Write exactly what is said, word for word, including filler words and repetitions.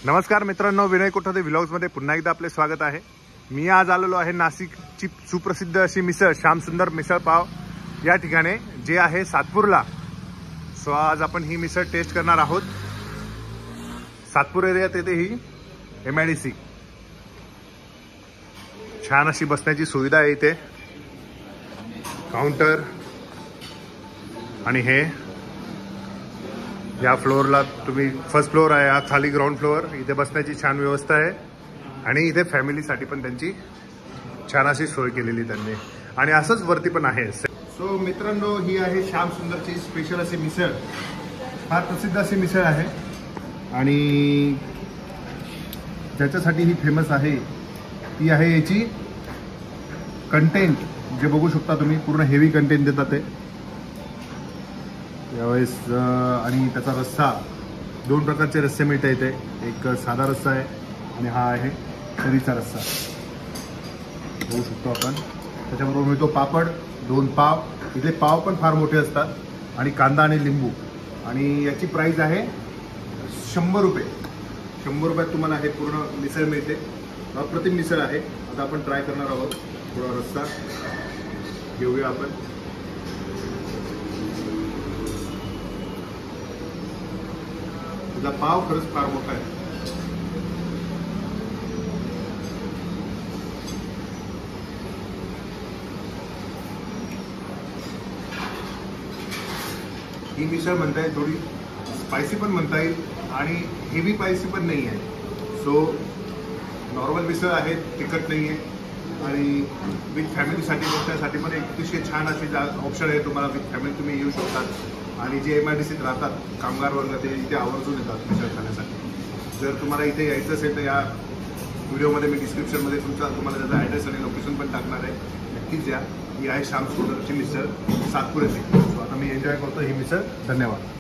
नमस्कार मित्रांनो, विनय कोठारे व्लॉग्समध्ये पुन्हा एकदा आपले स्वागत आहे। मी आज आलेलो आहे नाशिकची सुप्रसिद्ध अशी मिसळ श्याम सुंदर मिसळ पाव या ठिकाणी जे आहे सातपूरला। सो आज आपण ही मिसळ टेस्ट करणार आहोत। सातपूर एरियात येते ही एमआयडीसी। छान अशी बसण्याची सुविधा आहे इथे, काउंटर आणि हे या फ्लोअरला तुम्ही फर्स्ट फ्लोअर आहे, हा खाली ग्राउंड फ्लोअर। इथे बसण्याची छान व्यवस्था आहे आणि इथे फॅमिलीसाठी पण त्यांची छान अशी सोय केलेली त्यांनी, आणि असंच वरती पण आहे। सो मित्रांनो, ही आहे श्याम सुंदरची स्पेशल अशी मिसळ। फार प्रसिद्ध अशी मिसळ आहे आणि ज्याच्यासाठी ही फेमस आहे ती आहे याची कंटेंट। जे बघू शकता तुम्ही, पूर्ण हेवी कंटेंट देतात ते यावेळेस। आणि त्याचा रस्सा, दोन प्रकारचे रस्से मिळतात इथे, एक साधा रस्सा आहे आणि हा आहे तरीचा रस्सा बघू शकतो आपण। त्याच्याबरोबर मिळतो पापड, दोन पाव। इथे पाव पण फार मोठे असतात आणि कांदा आणि लिंबू। आणि याची प्राइस आहे शंभर रुपये। शंभर रुपयात तुम्हाला हे पूर्ण मिसळ मिळते। अप्रतिम मिसळ आहे। आता आपण ट्राय करणार आहोत। थोडा रस्सा घेऊया आपण। तुझा पाव खरंच फार मोठा आहे। ही मिसळ म्हणता येईल थोडी स्पायसी पण म्हणता येईल आणि हेवी स्पायसी पण नाही आहे। सो नॉर्मल मिसळ आहे, तिखट नाही आहे आणि विथ फॅमिलीसाठी बसण्यासाठी पण एक अतिशय छान अशी ऑप्शन आहे तुम्हाला। विथ फॅमिली तुम्ही येऊ शकतात आणि जे एम आय डी सीत राहतात कामगार वर्ग ते इथे आवर्जून येतात मिसळ खाण्यासाठी। जर तुम्हाला इथे यायचं असेल तर या व्हिडिओमध्ये मी डिस्क्रिप्शनमध्ये तुमचा तुम्हाला त्याचा ॲड्रेस आणि लोकेशन पण टाकणार आहे, नक्कीच या। ही आहे श्याम सुंदरची मिसळ सातपूर येथे। आता मी एन्जॉय करतो ही मिसळ। धन्यवाद।